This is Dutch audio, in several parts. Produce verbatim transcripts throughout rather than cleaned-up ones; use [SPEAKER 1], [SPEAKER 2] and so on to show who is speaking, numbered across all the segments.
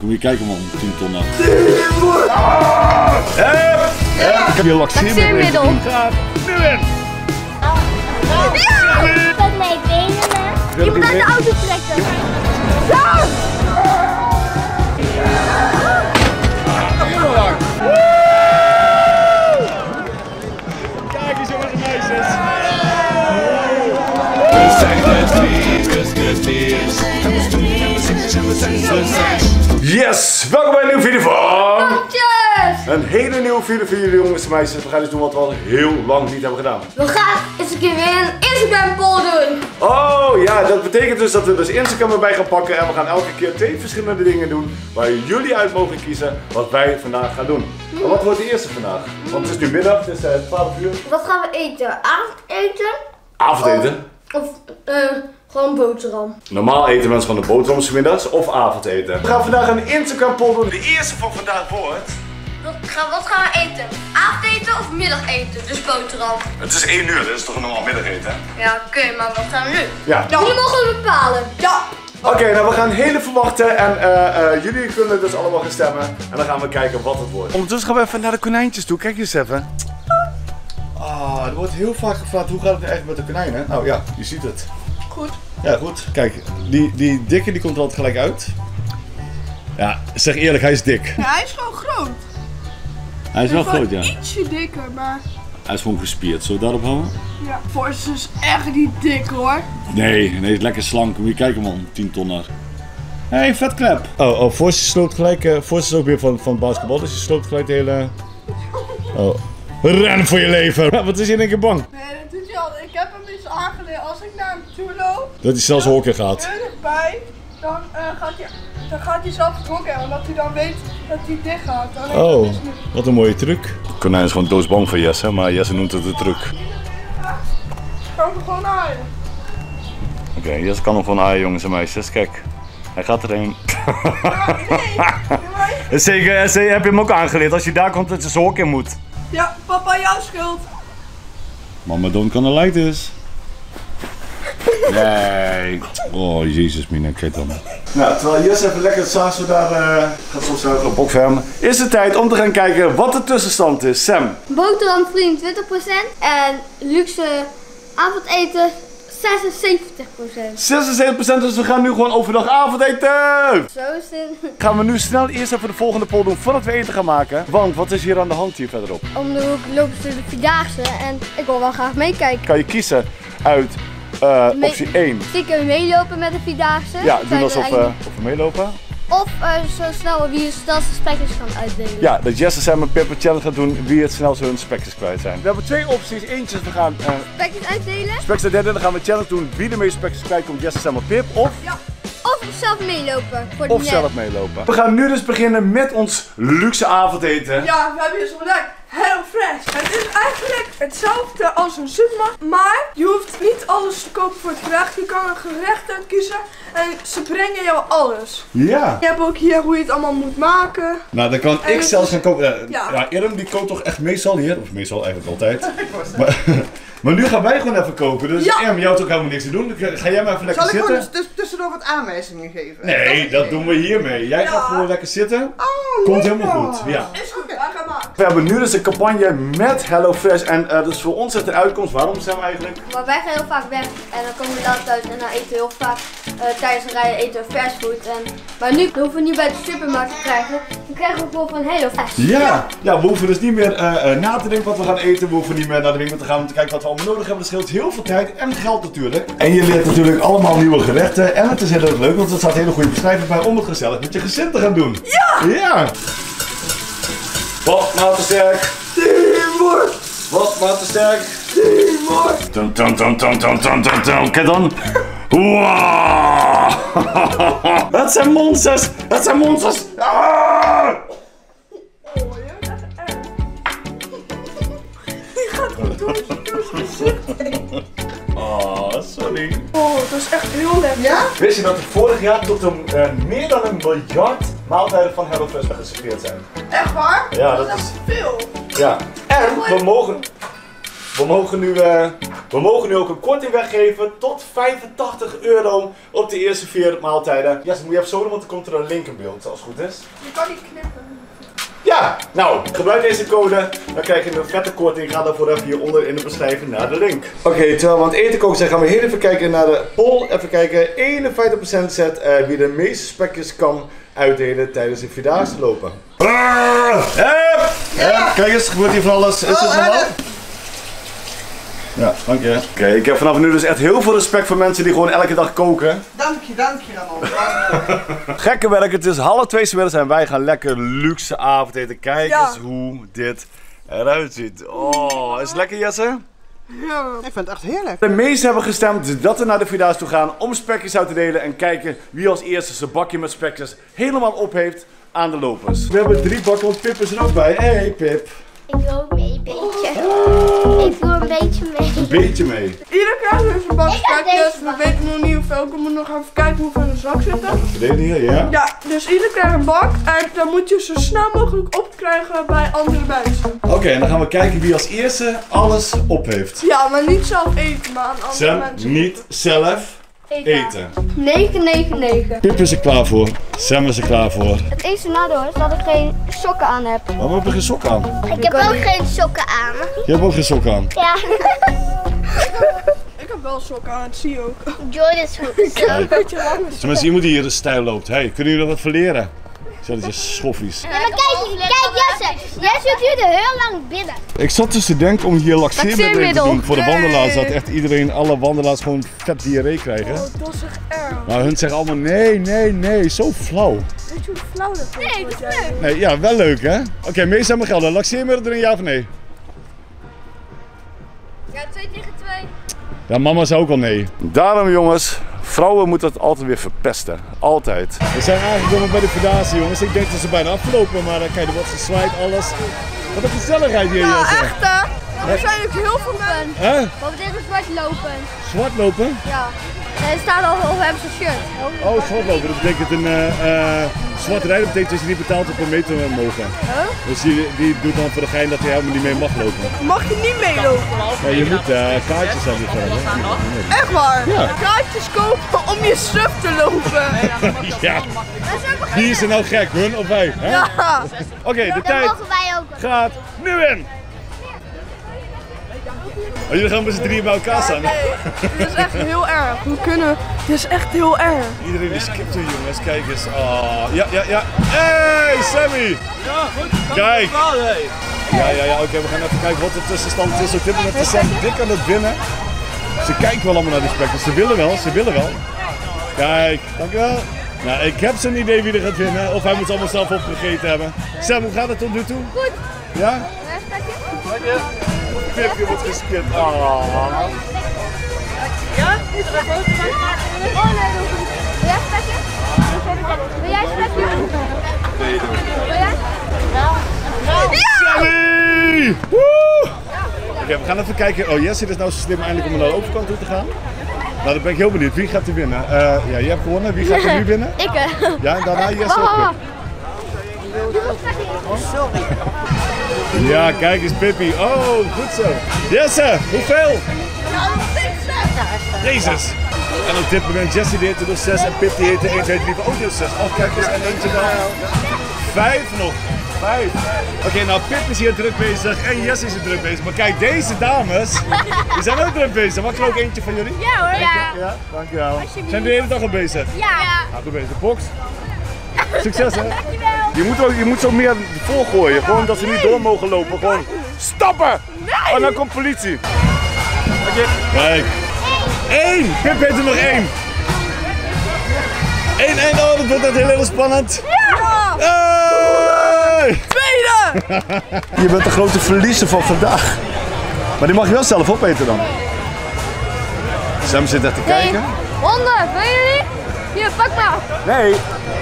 [SPEAKER 1] Kom je kijken man, tien ton nou. Ah! Hup! Hup! Ik heb je laxeermiddel. Gaat nu in!
[SPEAKER 2] Ja! Met mijn benen. Je moet uit de auto trekken. Zo!
[SPEAKER 1] Heel lang. Kijk eens jongens en meisjes. We zijn de Tweakers, de Tweakers. Yes! Welkom bij een nieuwe video van...
[SPEAKER 2] Potjes!
[SPEAKER 1] Een hele nieuwe video voor jullie jongens en meisjes. We gaan dus doen wat we al heel lang niet hebben gedaan.
[SPEAKER 2] We gaan eens een keer weer een Instagram poll doen.
[SPEAKER 1] Oh ja, dat betekent dus dat we dus Instagram erbij gaan pakken. En we gaan elke keer twee verschillende dingen doen. Waar jullie uit mogen kiezen wat wij vandaag gaan doen. En wat wordt de eerste vandaag? Want het is nu middag, het is uh, twaalf uur.
[SPEAKER 2] Wat gaan we eten? Avondeten?
[SPEAKER 1] Avondeten?
[SPEAKER 2] Of, of uh, gewoon boterham?
[SPEAKER 1] Normaal eten mensen gewoon de boterham 's middags of avondeten. We gaan vandaag een Instagram poll doen. De eerste van vandaag wordt...
[SPEAKER 2] Wat gaan, wat gaan we eten? Avondeten of middageten? Dus boterham.
[SPEAKER 1] Het is één uur, dat is toch een normaal middageten?
[SPEAKER 2] Ja, oké, okay, maar wat gaan we nu?
[SPEAKER 1] Ja.
[SPEAKER 2] Jullie mogen het bepalen. Ja.
[SPEAKER 1] Oké, okay, nou we gaan heel even wachten en uh, uh, jullie kunnen dus allemaal gaan stemmen. En dan gaan we kijken wat het wordt. Ondertussen gaan we even naar de konijntjes toe. Kijk eens even. Ah, er wordt heel vaak gevraagd hoe gaat het nu eigenlijk met de konijnen? Nou ja, je ziet het.
[SPEAKER 2] Goed.
[SPEAKER 1] Ja, goed. Kijk, die, die dikke die komt er altijd gelijk uit. Ja, zeg eerlijk, hij is dik.
[SPEAKER 3] Ja, hij is gewoon groot.
[SPEAKER 1] Hij is wel groot, ja.
[SPEAKER 3] Ietsje dikker, maar...
[SPEAKER 1] Hij is gewoon gespierd. Zullen we daarop houden?
[SPEAKER 3] Ja, Force is echt niet dik hoor.
[SPEAKER 1] Nee, nee, het is lekker slank. Moet je kijken man, tien tonner. Hé, hey, vetklep. Oh, oh, Force sloopt gelijk. Uh, Force is ook weer van, van basketbal, dus je sloopt gelijk de hele... Oh. Ren voor je leven. Wat is je in één keer bang?
[SPEAKER 3] Nee, dat doet hij al. Ik heb hem eens aangeleerd als ik naar hem toe loop.
[SPEAKER 1] Dat hij zelfs hokken gaat.
[SPEAKER 3] Heel dichtbij, dan, uh, gaat hij, dan gaat hij zelf het hokken, omdat hij dan weet dat hij dicht gaat. Dan
[SPEAKER 1] oh, wat een mooie truc. De konijn is gewoon doodsbang voor Jesse, maar Jesse noemt het de truc.
[SPEAKER 3] Kan hem gewoon aaien.
[SPEAKER 1] Oké, okay, Jesse kan hem gewoon aaien jongens en meisjes. Kijk, hij gaat erheen.
[SPEAKER 3] Ja, nee.
[SPEAKER 1] Zeker, Jesse, heb je hem ook aangeleerd. Als je daar komt dat je zijn hok in moet.
[SPEAKER 3] Ja, papa, jouw schuld.
[SPEAKER 1] Mama don't kan er light is. Nee. Oh, jezus, mina, kijk dan. Nou, terwijl Jesse even lekker het zaasje daar uh, gaat soms een bok vermen, is het tijd om te gaan kijken wat de tussenstand is. Sam.
[SPEAKER 2] Boterham drieëntwintig procent en luxe avondeten zesenzeventig procent.
[SPEAKER 1] zesenzeventig procent, dus we gaan nu gewoon overdag avondeten.
[SPEAKER 2] Zo is het.
[SPEAKER 1] Gaan we nu snel eerst even de volgende poll doen voordat we eten gaan maken. Want wat is hier aan de hand hier verderop?
[SPEAKER 2] Om de hoek lopen ze de Vierdaagse en ik wil wel graag meekijken.
[SPEAKER 1] Kan je kiezen uit uh, Me optie één.
[SPEAKER 2] Stiekem meelopen met de Vierdaagse.
[SPEAKER 1] Ja, doen alsof uh, of we meelopen.
[SPEAKER 2] Of uh, zo snel wie het snelste spekjes kan uitdelen.
[SPEAKER 1] Ja, dat Jesse Sam een Pepper Challenge gaat doen wie het snelst hun spekjes kwijt zijn. We hebben twee opties. Eentje is we gaan uh,
[SPEAKER 2] spekjes uitdelen.
[SPEAKER 1] Spekjes uitdelen. Dan gaan we een challenge doen wie de meeste spekjes kwijt komt. Jesse Sam en Pip. Of,
[SPEAKER 3] ja.
[SPEAKER 2] of zelf meelopen. Voor
[SPEAKER 1] of
[SPEAKER 2] de
[SPEAKER 1] zelf meelopen. We gaan nu dus beginnen met ons luxe avondeten.
[SPEAKER 3] Ja, we hebben hier zo bedacht. Hello Fresh. Het is eigenlijk hetzelfde als een supermarkt, maar je hoeft niet alles te kopen voor het gerecht. Je kan een gerecht uitkiezen en ze brengen jou alles.
[SPEAKER 1] Ja.
[SPEAKER 3] Je hebt ook hier hoe je het allemaal moet maken.
[SPEAKER 1] Nou, dan kan ik zelfs gaan koken. Ja,
[SPEAKER 3] ja.
[SPEAKER 1] ja, Irm die kookt toch echt meestal hier, of meestal eigenlijk altijd. maar, maar nu gaan wij gewoon even koken, dus ja. Irm, jou hebt ook helemaal niks te doen. Ga jij maar even lekker
[SPEAKER 4] Zal ik
[SPEAKER 1] zitten.
[SPEAKER 4] gewoon tussendoor wat aanwijzingen geven?
[SPEAKER 1] Nee, dat doen we hiermee. Jij ja. gaat gewoon lekker zitten.
[SPEAKER 4] Oh,
[SPEAKER 1] komt
[SPEAKER 4] lekker.
[SPEAKER 1] helemaal goed. Ja.
[SPEAKER 3] Is goed, okay. Ga maar.
[SPEAKER 1] We hebben nu dus een campagne met HelloFresh en uh, dus voor ons is de uitkomst. Waarom zijn we eigenlijk?
[SPEAKER 2] Maar wij gaan heel vaak weg en dan komen we laat uit en dan eten we heel vaak uh, tijdens een rijden eten we fastfood. En maar nu hoeven we niet bij de supermarkt te krijgen. Dan krijgen we gewoon van HelloFresh.
[SPEAKER 1] Ja, ja, we hoeven dus niet meer uh, uh, na te denken wat we gaan eten. We hoeven niet meer naar de winkel te gaan om te kijken wat we allemaal nodig hebben. Dat scheelt heel veel tijd en geld natuurlijk. En je leert natuurlijk allemaal nieuwe gerechten. En het is heel erg leuk, want er staat een hele goede beschrijving bij om het gezellig met je gezin te gaan doen.
[SPEAKER 3] Ja!
[SPEAKER 1] Ja! Wat nou te sterk?
[SPEAKER 3] Teamwork!
[SPEAKER 1] Wat nou te sterk?
[SPEAKER 3] Teamwork!
[SPEAKER 1] Dun dun dun dun dun dun dun dun. Kijk dan! Wow! Dat zijn monsters! Dat zijn monsters! Ah!
[SPEAKER 3] Oh, je bent echt erg. Die gaat goed door zijn gezicht.
[SPEAKER 1] Oh, sorry.
[SPEAKER 3] Oh, dat is echt heel lekker.
[SPEAKER 4] Ja?
[SPEAKER 1] Wist je dat er vorig jaar tot een, uh, meer dan een miljard maaltijden van HelloFresh geserveerd zijn?
[SPEAKER 3] Echt waar?
[SPEAKER 1] Ja, dat,
[SPEAKER 3] dat is
[SPEAKER 1] is
[SPEAKER 3] veel.
[SPEAKER 1] Ja. En we mogen... we mogen nu, uh, we mogen nu ook een korting weggeven tot vijfentachtig euro op de eerste vier maaltijden. Ja, moet je even zo doen, want er komt er een link in beeld, als het goed is.
[SPEAKER 3] Je kan niet knippen.
[SPEAKER 1] Ja, nou, gebruik deze code, dan krijg je een vette korting. Ga daarvoor even hieronder in de beschrijving naar de link. Oké, okay, terwijl we aan het eten koken zijn, gaan we heel even kijken naar de poll. Even kijken, eenenvijftig procent zet uh, wie de meeste spekjes kan uitdelen tijdens de Vierdaagse lopen. Ah, eh, eh, kijk eens, gebeurt hier van alles. Is het normaal? Ja, dank je. Oké, okay, ik heb vanaf nu dus echt heel veel respect voor mensen die gewoon elke dag koken.
[SPEAKER 4] Dank je, dank je Ramon.
[SPEAKER 1] Gekke werk, het is half twee 's middags en wij gaan lekker luxe avondeten. Kijk ja. eens hoe dit eruit ziet. Oh, is het lekker, Jesse?
[SPEAKER 4] Ja, ik vind het echt heerlijk.
[SPEAKER 1] De meesten hebben gestemd dat we naar de Vierdaagse toe gaan om spekjes uit te delen en kijken wie als eerste zijn bakje met spekjes helemaal op heeft aan de lopers. We hebben drie bakken, want Pip is er ook bij. Hé hey, Pip.
[SPEAKER 2] Ik wil ook mee, een beetje. Oh. Ik doe een beetje mee.
[SPEAKER 1] Een beetje mee.
[SPEAKER 3] Iedereen krijgt dus een bak spekjes. We weten nog niet hoeveel. Ik moet nog even kijken hoeveel in de zak zitten.
[SPEAKER 1] Deze hier, ja?
[SPEAKER 3] Ja, dus iedereen krijgt een bak. En dan moet je zo snel mogelijk opkrijgen bij andere mensen.
[SPEAKER 1] Oké, okay, en dan gaan we kijken wie als eerste alles op heeft.
[SPEAKER 3] Ja, maar niet zelf eten, maar aan andere
[SPEAKER 1] Sam,
[SPEAKER 3] mensen.
[SPEAKER 1] niet zelf eten.
[SPEAKER 2] negen negen negen.
[SPEAKER 1] Pip is er klaar voor. Sam is er klaar voor.
[SPEAKER 2] Het enige nadeel is dat ik geen sokken aan heb.
[SPEAKER 1] Waarom heb je geen sokken aan?
[SPEAKER 2] Ik heb ook geen sokken aan.
[SPEAKER 1] Je hebt ook geen sokken aan?
[SPEAKER 2] Ja.
[SPEAKER 3] Ik heb wel sokken aan, dat zie je ook.
[SPEAKER 2] Jordan's goed.
[SPEAKER 3] Een beetje lang.
[SPEAKER 1] Tenminste, iemand die hier de stijl loopt. Hey, kunnen jullie dat verleren? Zo, dat is schoffies.
[SPEAKER 2] Ja, maar kijk, kijk Jesse. Jesse duurde heel lang binnen.
[SPEAKER 1] Ik zat dus te denken om hier laxeermiddel in te doen voor de wandelaars.
[SPEAKER 3] Nee.
[SPEAKER 1] Dat echt iedereen, alle wandelaars gewoon vet diarree krijgen.
[SPEAKER 3] Oh, dat is echt erg.
[SPEAKER 1] Maar hun zeggen allemaal nee, nee, nee. Zo flauw.
[SPEAKER 3] Weet je hoe flauw dat is?
[SPEAKER 2] Nee, dat is leuk.
[SPEAKER 1] Nee, ja, wel leuk hè? Oké, okay, meest aan mijn gelden. Laxeermiddel erin, ja of nee?
[SPEAKER 2] Ja, twee tegen twee.
[SPEAKER 1] Ja, mama zei ook al nee. Daarom jongens, vrouwen moeten het altijd weer verpesten. Altijd. We zijn aangekomen bij de Vierdaagse jongens. Ik denk dat ze bijna afgelopen, maar kijk, er wordt gezwaaid, alles. Wat een gezelligheid hier,
[SPEAKER 3] Ja,
[SPEAKER 1] Jesse.
[SPEAKER 3] echt hè? Er zijn ook heel veel mensen.
[SPEAKER 1] Hè?
[SPEAKER 2] Wat betekent zwart lopen?
[SPEAKER 1] Zwart lopen?
[SPEAKER 2] Ja. Er staat al op hem zijn shirt.
[SPEAKER 1] Oh, zwart lopen. Dat betekent een uh, uh, zwart rijden betekent dat je niet betaalt op een meter mogen.
[SPEAKER 3] Huh?
[SPEAKER 1] Dus die, die doet dan voor de gein dat hij helemaal niet mee mag lopen.
[SPEAKER 3] Mag je niet meelopen?
[SPEAKER 1] Ja, je moet uh, kaartjes hebben voor hem.
[SPEAKER 3] Echt waar?
[SPEAKER 1] Ja.
[SPEAKER 3] Kaartjes kopen om je suf te lopen.
[SPEAKER 1] Ja. Wie is er nou gek, hun of wij? Hè?
[SPEAKER 3] Ja.
[SPEAKER 1] Oké, okay, de
[SPEAKER 2] Dat
[SPEAKER 1] tijd
[SPEAKER 2] mogen wij ook.
[SPEAKER 1] gaat nu in. Oh, jullie gaan met z'n drieën bij elkaar staan.
[SPEAKER 3] Nee, dit is echt heel erg. Hoe kunnen? Dit is echt heel erg.
[SPEAKER 1] Iedereen is skipt hier jongens, kijk eens. Oh, ja, ja, ja. Hey Sammy!
[SPEAKER 5] Ja, goed.
[SPEAKER 1] Kijk! Ja, ja, ja, oké, okay, we gaan even kijken wat de tussenstand is. Op dit moment is Sam dik aan het winnen. Ze kijken wel allemaal naar die spekjes. Ze willen wel, ze willen wel. Kijk, dankjewel. Nou, ik heb zo'n idee wie er gaat winnen. Of hij moet ze allemaal zelf opgegeten hebben. Sam, hoe gaat het tot nu toe?
[SPEAKER 2] Goed.
[SPEAKER 1] Ja?
[SPEAKER 2] Ja,
[SPEAKER 1] Pipje wordt geskipt. Oh.
[SPEAKER 2] Ja? Moet er even foto maken? Oh nee, dat hoeft niet. Wil jij een spekje? Wil jij een spekje?
[SPEAKER 1] Nee, doe
[SPEAKER 2] Wil jij?
[SPEAKER 1] Sammy! Woe! Oké, okay, we gaan even kijken. Oh, Jesse is nou zo slim eindelijk om naar de overkant toe te gaan. Nou, dan ben ik heel benieuwd. Wie gaat er winnen? Uh, ja, jij hebt gewonnen. Wie gaat er nu winnen?
[SPEAKER 2] Ik.
[SPEAKER 1] Ja, en daarna Jesse
[SPEAKER 2] Oh.
[SPEAKER 1] ook.
[SPEAKER 2] Sorry.
[SPEAKER 1] Ja, kijk eens Pippi. Oh, goed zo. Jesse, hoeveel? Jezus. En op dit moment Jesse die heeft er dus zes en Pip die heeft er één, twee, drie, vier, ook dus zes. Oh, kijk eens, en eentje dan. Vijf nog. Vijf. Oké, okay, nou Pip is hier druk bezig en Jesse is hier druk bezig. Maar kijk, deze dames, die zijn ook druk bezig. Mag ik er ook eentje van jullie?
[SPEAKER 2] Ja hoor. Ja.
[SPEAKER 1] Ja, dankjewel. Zijn de hele dag al bezig?
[SPEAKER 2] Ja.
[SPEAKER 1] Nou, goed bezig. De box. Succes hè. Je moet, ook, je moet zo meer volgooien. Gewoon dat ze niet door mogen lopen. Gewoon stappen. Oh, dan komt politie. Okay. Kijk. Eén. Pip heeft er nog één. Eén, één. Oh, dat wordt echt heel, heel spannend.
[SPEAKER 3] Ja!
[SPEAKER 1] Hey!
[SPEAKER 3] Tweede!
[SPEAKER 1] Je bent de grote verliezer van vandaag. Maar die mag je wel zelf opeten dan. Sam zit echt te
[SPEAKER 2] Nee.
[SPEAKER 1] kijken.
[SPEAKER 2] Honden, wil je niet? Hier, pak maar.
[SPEAKER 1] Nee.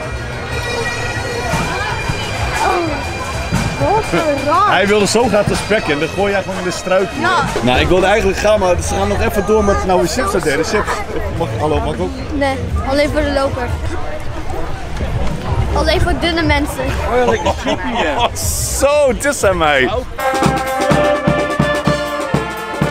[SPEAKER 3] Wat een raar.
[SPEAKER 1] Hij wilde zo graag te spekken en dan gooi jij gewoon in de struik.
[SPEAKER 3] Ja.
[SPEAKER 1] Nou, ik wilde eigenlijk gaan, maar ze gaan nog even door met nou weer chips uitdelen. Chips. Mag, hallo, mag ik ook?
[SPEAKER 2] Nee, alleen voor de lopers. Alleen voor dunne mensen.
[SPEAKER 5] Oh, lekker chipje.
[SPEAKER 1] Oh, zo, dit zijn mij.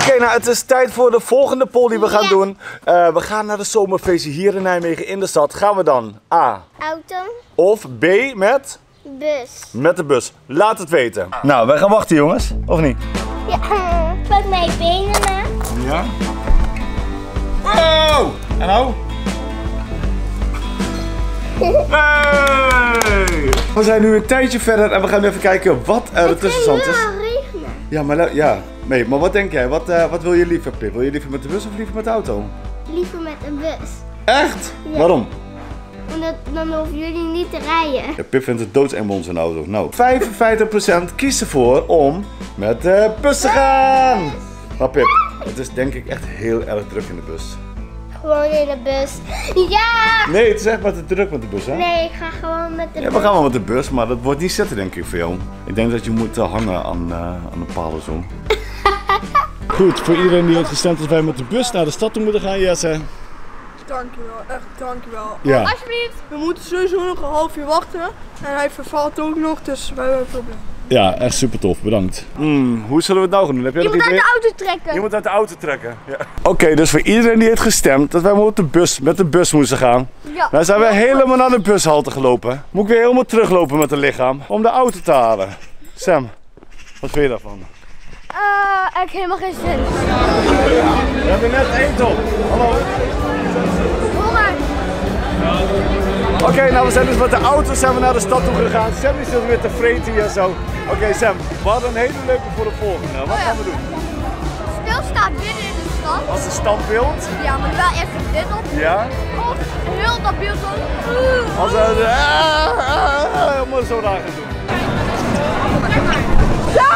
[SPEAKER 1] Oké, okay, nou het is tijd voor de volgende poll die we gaan
[SPEAKER 2] Ja.
[SPEAKER 1] doen. Uh, we gaan naar de zomerfeestje hier in Nijmegen in de stad. Gaan we dan A.
[SPEAKER 2] Auto.
[SPEAKER 1] Of B met?
[SPEAKER 2] Bus.
[SPEAKER 1] Met de bus. Laat het weten. Nou, wij gaan wachten jongens. Of niet?
[SPEAKER 2] Ja, pak mijn benen na.
[SPEAKER 1] Ja. Wow! En nou? Hey! We zijn nu een tijdje verder en we gaan even kijken wat er
[SPEAKER 2] Het
[SPEAKER 1] tussen
[SPEAKER 2] ging
[SPEAKER 1] zand is.
[SPEAKER 2] wel regenen.
[SPEAKER 1] Ja, maar, ja. Nee, maar wat denk jij? Wat, uh, wat wil je liever, Pip? Wil je liever met de bus of liever met de auto?
[SPEAKER 2] Liever met een bus.
[SPEAKER 1] Echt?
[SPEAKER 2] Ja.
[SPEAKER 1] Waarom?
[SPEAKER 2] Omdat dan hoeven jullie niet te rijden.
[SPEAKER 1] Ja, Pip vindt het doodseng bij onze auto. Nou, vijfenvijftig procent kiest ervoor om met de bus te gaan. Maar Pip, het is denk ik echt heel erg druk in de bus.
[SPEAKER 2] Gewoon in de bus. Ja!
[SPEAKER 1] Nee, het is echt maar te druk met de bus, hè?
[SPEAKER 2] Nee, ik ga gewoon met de
[SPEAKER 1] Ja,
[SPEAKER 2] bus.
[SPEAKER 1] we gaan wel met de bus, maar dat wordt niet zitten denk ik voor jou. Ik denk dat je moet uh, hangen aan, uh, aan de palen zo. Goed, voor iedereen die heeft gestemd dat wij met de bus naar de stad toe moeten gaan, Jesse.
[SPEAKER 3] Dankjewel, echt dankjewel.
[SPEAKER 1] Ja.
[SPEAKER 3] Alsjeblieft. We moeten sowieso nog een half uur wachten. En hij vervalt ook nog, dus wij hebben een probleem.
[SPEAKER 1] Ja, echt super tof, bedankt. Mm, hoe zullen we het nou gaan doen? Heb jij
[SPEAKER 2] Je
[SPEAKER 1] nog
[SPEAKER 2] moet uit
[SPEAKER 1] idee?
[SPEAKER 2] de auto trekken.
[SPEAKER 1] Je moet uit de auto trekken. Ja. Oké, okay, dus voor iedereen die heeft gestemd dat wij met de bus, met de bus moesten gaan.
[SPEAKER 2] Ja.
[SPEAKER 1] Nou zijn we helemaal naar de bushalte gelopen. Moet ik weer helemaal teruglopen met het lichaam om de auto te halen. Sam, wat vind je daarvan?
[SPEAKER 2] Uh, ik heb helemaal geen zin.
[SPEAKER 1] We hebben net eten op. Hallo.
[SPEAKER 2] Honger.
[SPEAKER 1] Oké, okay, nou we zijn dus met de auto zijn we naar de stad toe gegaan. Sam is er weer te vreten hier zo. Oké okay, Sam, we hadden een hele leuke voor de volgende. Wat gaan we doen?
[SPEAKER 2] Stilstaat binnen in de stad.
[SPEAKER 1] Als een standbeeld.
[SPEAKER 2] Ja, maar wel eerst dit op.
[SPEAKER 1] Ja.
[SPEAKER 2] Of heel dat beeld zo.
[SPEAKER 1] Als we helemaal zo daar gaan doen.
[SPEAKER 3] Ja!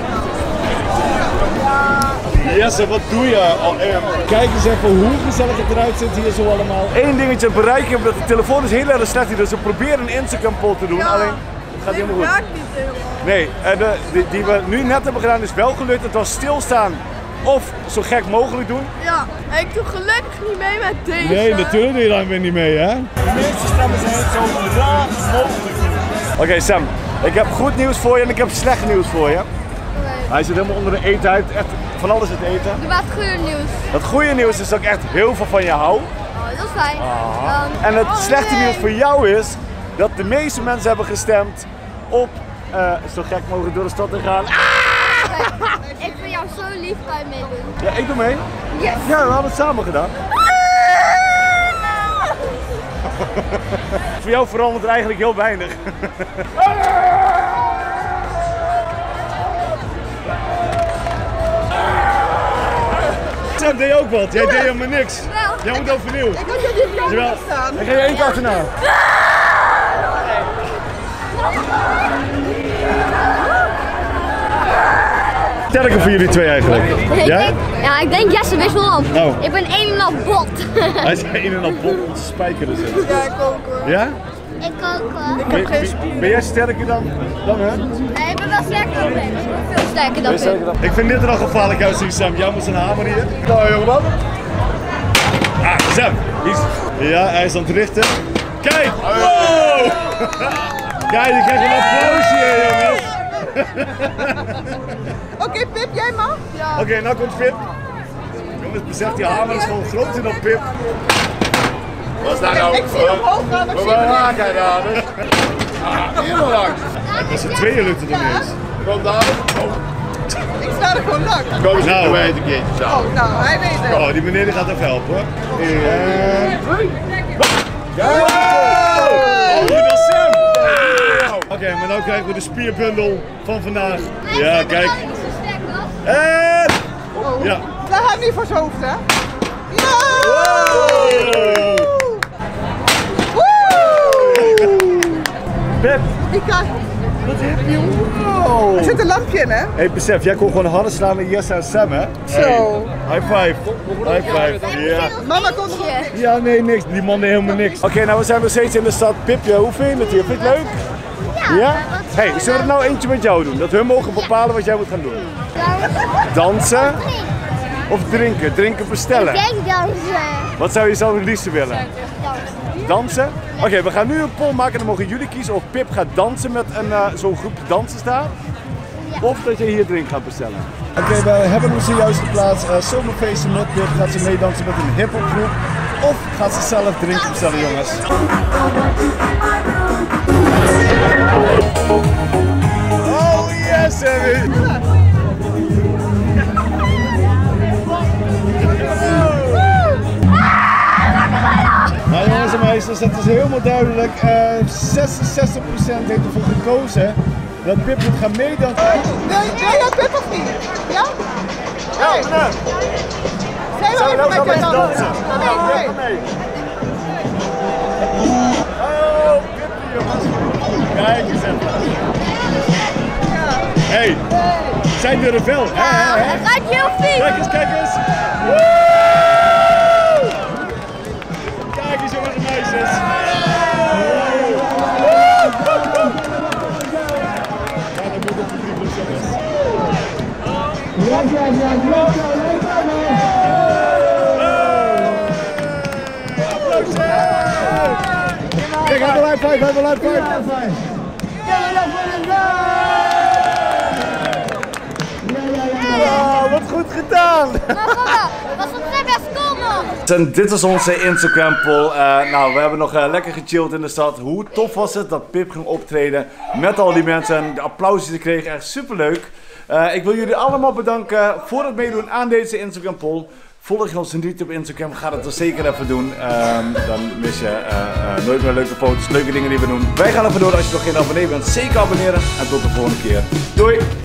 [SPEAKER 1] Jesse, wat doe je? Oh, eh, kijk eens even hoe gezellig het eruit ziet hier zo allemaal. Eén dingetje bereiken, omdat de telefoon is heel erg slecht hier, dus we proberen een Instagram poll te doen,
[SPEAKER 3] Ja.
[SPEAKER 1] alleen het gaat
[SPEAKER 3] Dit
[SPEAKER 1] helemaal goed.
[SPEAKER 3] werkt niet helemaal.
[SPEAKER 1] Nee, en de, die, die we nu net hebben gedaan is wel gelukt. Het was stilstaan of zo gek mogelijk doen.
[SPEAKER 3] Ja, en ik doe gelukkig niet mee met deze.
[SPEAKER 1] Nee, natuurlijk doe je daar weer niet mee, hè? De meeste stemmen zijn het zo raar mogelijk doen. Oké okay, Sam, ik heb goed nieuws voor je en ik heb slecht nieuws voor je. Hij zit helemaal onder de eten, hij heeft echt van alles het eten.
[SPEAKER 2] Doe maar het goede nieuws.
[SPEAKER 1] Het goede nieuws is dat ik echt heel veel van je hou.
[SPEAKER 2] Oh, dat is fijn.
[SPEAKER 1] Aha.
[SPEAKER 2] Dan...
[SPEAKER 1] En het
[SPEAKER 2] Oh,
[SPEAKER 1] slechte
[SPEAKER 2] nee.
[SPEAKER 1] nieuws voor jou is dat de meeste mensen hebben gestemd op uh, zo gek mogelijk door de stad te gaan.
[SPEAKER 2] Ik vind jou zo lief, kan je meedoen.
[SPEAKER 1] Ja, ik doe mee.
[SPEAKER 2] Yes.
[SPEAKER 1] Ja, we hadden het samen gedaan. Voor jou verandert er eigenlijk heel weinig. Sam deed ook wat, jij deed helemaal niks. Jij moet overnieuw.
[SPEAKER 3] Ik had je niet
[SPEAKER 1] Jawel.
[SPEAKER 3] kan staan.
[SPEAKER 1] Ik ga je één keer achterna. Sterker voor jullie twee eigenlijk.
[SPEAKER 2] Ik
[SPEAKER 1] Ja?
[SPEAKER 2] denk, ja, ik denk Jesse, wist waarom.
[SPEAKER 1] Oh.
[SPEAKER 2] Ik ben een en al bot.
[SPEAKER 1] Hij is een en al bot om te spijkeren zitten.
[SPEAKER 3] Ja, ik ook hoor.
[SPEAKER 1] Ja?
[SPEAKER 2] Ik ook hoor.
[SPEAKER 3] Ik heb geen
[SPEAKER 1] Ben,
[SPEAKER 3] spieren.
[SPEAKER 1] ben jij sterker dan, dan hem?
[SPEAKER 2] Nee, ik ben wel sterker dan Ben. Ik ben veel sterker dan Ben.
[SPEAKER 1] Ik vind dit er al gevaarlijk uitzien, Sam. Jij moet zijn hamer hier. Nou, jongeman. Ah, Sam. Hier is- Ja, hij is aan het richten. Kijk! Wow! Kijk, je krijgt een applausje hier, jongens.
[SPEAKER 3] Oké, okay, Pip, jij mag? Ja.
[SPEAKER 1] Oké, okay, nou komt Pip. Jongens, besef, die hamer is gewoon groter dan Pip. Wat is daar nou?
[SPEAKER 3] Ik zie hem hoog gaan, maar ik zie hem niet.
[SPEAKER 1] raak hij daar dus? Ah, helemaal langs. Met z'n tweeën lukt het nog niet eens. Kom daar.
[SPEAKER 3] Ik sta er gewoon langs.
[SPEAKER 1] Kom eens nou, weet een keertje zo.
[SPEAKER 3] Oh, nou, hij weet het.
[SPEAKER 1] Oh, die meneer die gaat even helpen hoor. En... Wow! Oh, dat is Sam! Oké, okay, maar nu krijgen we de spierbundel van vandaag. Ja, kijk. En... Ja.
[SPEAKER 3] Laat hem niet voor zijn hoofd, hè? Ja!
[SPEAKER 1] Wow!
[SPEAKER 3] Woe!
[SPEAKER 1] Pep,
[SPEAKER 3] Ik kan...
[SPEAKER 1] wat heb je? Wow!
[SPEAKER 3] Er zit een lampje in, hè?
[SPEAKER 1] Hey, besef, jij kon gewoon harder slaan dan Jesse en Sam, hè?
[SPEAKER 3] Zo.
[SPEAKER 1] Hey, high five. High five. Ja.
[SPEAKER 3] Mama komt er...
[SPEAKER 1] Ja, nee, niks. Die man deed helemaal niks. Oké, okay, nou we zijn nog steeds in de stad. Pipje, hoe vind je het hier? Vind je het leuk?
[SPEAKER 2] Ja.
[SPEAKER 1] Ja? Hey, zullen we er nou eentje met jou doen? Dat hun mogen bepalen wat jij moet gaan doen. Dansen of drinken? Drinken bestellen.
[SPEAKER 2] Ik denk dansen.
[SPEAKER 1] Wat zou je zelf het liefste willen?
[SPEAKER 2] Dansen.
[SPEAKER 1] Dansen? Oké, okay, we gaan nu een poll maken. Dan mogen jullie kiezen of Pip gaat dansen met een uh, zo'n groep dansers daar. of dat je hier drink gaat bestellen. Oké, okay, we hebben hem zojuist geplaatst. Uh, Zomerfeesten met Pip. Gaat ze meedansen met een hip-hop groep of gaat ze zelf drinken bestellen, jongens? Oh yes, Harry! Nou jongens en meisjes, het is helemaal duidelijk. Uh, zesenzestig procent heeft ervoor gekozen dat Pip moet gaan meedansen.
[SPEAKER 4] Wil jij Pip of niet? Ja?
[SPEAKER 1] Ja, meneer!
[SPEAKER 4] Zijn we
[SPEAKER 1] nou gaan
[SPEAKER 4] met je
[SPEAKER 1] dansen?
[SPEAKER 4] Nee,
[SPEAKER 1] nee. Oh, Pipje jongens. Kijk eens even. Hey, zij durven wel.
[SPEAKER 2] Ja, hij gaat heel veel.
[SPEAKER 1] Kijk eens, kijk eens. Woe! Kijk eens jongens en meisjes. Ja, dat moet op de drie plus jongens. Kijk, hij wil high five, hij wil high five. Wow, wat goed gedaan!
[SPEAKER 2] Dat was op best cool nog!
[SPEAKER 1] En dit is onze Instagram poll. Uh, nou, we hebben nog uh, lekker gechilled in de stad. Hoe tof was het dat Pip ging optreden met al die mensen en de applausjes die kregen. Echt super leuk. Uh, ik wil jullie allemaal bedanken voor het meedoen aan deze Instagram poll. Volg je ons niet op Instagram, ga dat er zeker even doen. Um, dan mis je uh, uh, nooit meer leuke foto's, leuke dingen die we doen. Wij gaan even door. Als je nog geen abonnee bent, zeker abonneren. En tot de volgende keer. Doei!